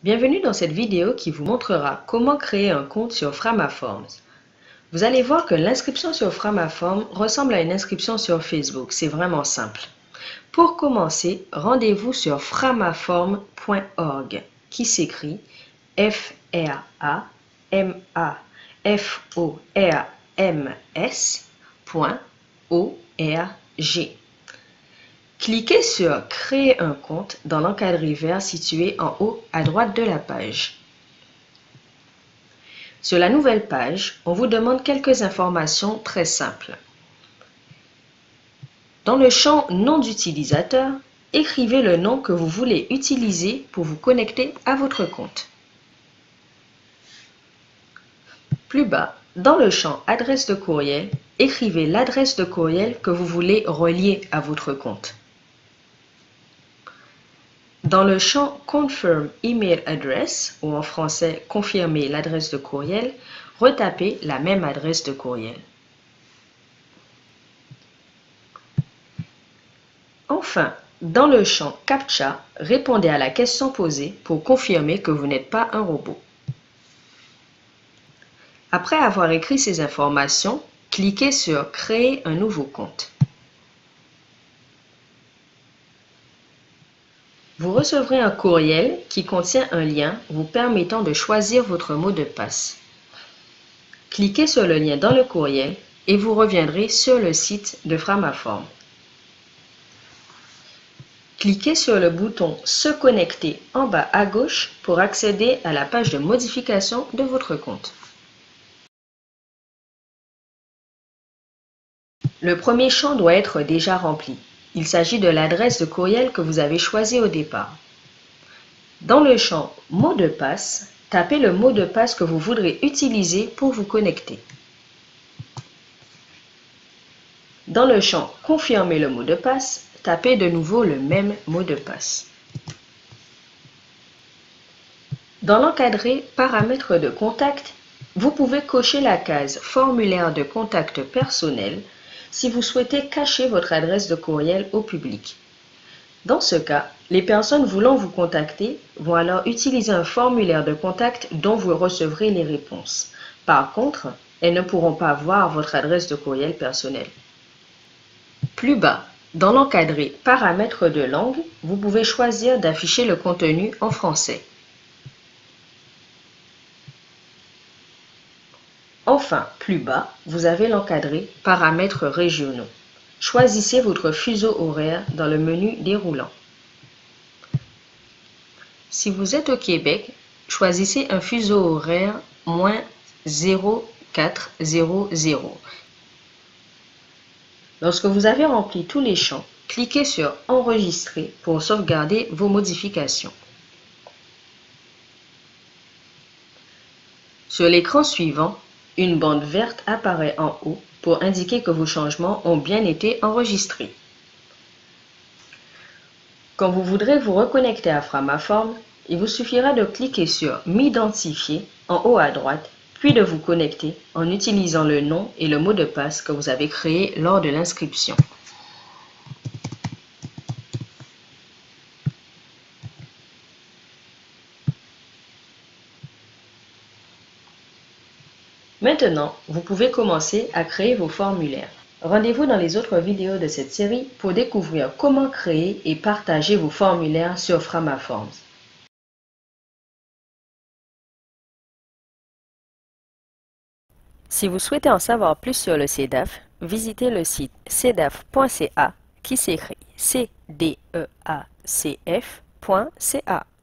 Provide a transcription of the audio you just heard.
Bienvenue dans cette vidéo qui vous montrera comment créer un compte sur Framaforms. Vous allez voir que l'inscription sur Framaforms ressemble à une inscription sur Facebook, c'est vraiment simple. Pour commencer, rendez-vous sur framaforms.org qui s'écrit FRAMAFORMS.org. Cliquez sur « Créer un compte » dans l'encadré vert situé en haut à droite de la page. Sur la nouvelle page, on vous demande quelques informations très simples. Dans le champ « Nom d'utilisateur », écrivez le nom que vous voulez utiliser pour vous connecter à votre compte. Plus bas, dans le champ « Adresse de courriel », écrivez l'adresse de courriel que vous voulez relier à votre compte. Dans le champ « Confirm Email Address » ou en français « Confirmer l'adresse de courriel », retapez la même adresse de courriel. Enfin, dans le champ « CAPTCHA », répondez à la question posée pour confirmer que vous n'êtes pas un robot. Après avoir écrit ces informations, cliquez sur « Créer un nouveau compte ». Vous recevrez un courriel qui contient un lien vous permettant de choisir votre mot de passe. Cliquez sur le lien dans le courriel et vous reviendrez sur le site de Framaforms. Cliquez sur le bouton « Se connecter » en bas à gauche pour accéder à la page de modification de votre compte. Le premier champ doit être déjà rempli. Il s'agit de l'adresse de courriel que vous avez choisie au départ. Dans le champ « Mot de passe », tapez le mot de passe que vous voudrez utiliser pour vous connecter. Dans le champ « Confirmer le mot de passe », tapez de nouveau le même mot de passe. Dans l'encadré « Paramètres de contact », vous pouvez cocher la case « Formulaire de contact personnel » si vous souhaitez cacher votre adresse de courriel au public. Dans ce cas, les personnes voulant vous contacter vont alors utiliser un formulaire de contact dont vous recevrez les réponses. Par contre, elles ne pourront pas voir votre adresse de courriel personnel. Plus bas, dans l'encadré « Paramètres de langue », vous pouvez choisir d'afficher le contenu en français. Enfin, plus bas, vous avez l'encadré « Paramètres régionaux ». Choisissez votre fuseau horaire dans le menu déroulant. Si vous êtes au Québec, choisissez un fuseau horaire -0400. Lorsque vous avez rempli tous les champs, cliquez sur « Enregistrer » pour sauvegarder vos modifications. Sur l'écran suivant, une bande verte apparaît en haut pour indiquer que vos changements ont bien été enregistrés. Quand vous voudrez vous reconnecter à Framaforms, il vous suffira de cliquer sur « M'identifier » en haut à droite, puis de vous connecter en utilisant le nom et le mot de passe que vous avez créé lors de l'inscription. Maintenant, vous pouvez commencer à créer vos formulaires. Rendez-vous dans les autres vidéos de cette série pour découvrir comment créer et partager vos formulaires sur Framaforms. Si vous souhaitez en savoir plus sur le CEDAF, visitez le site cedaf.ca qui s'écrit cdefcf.ca.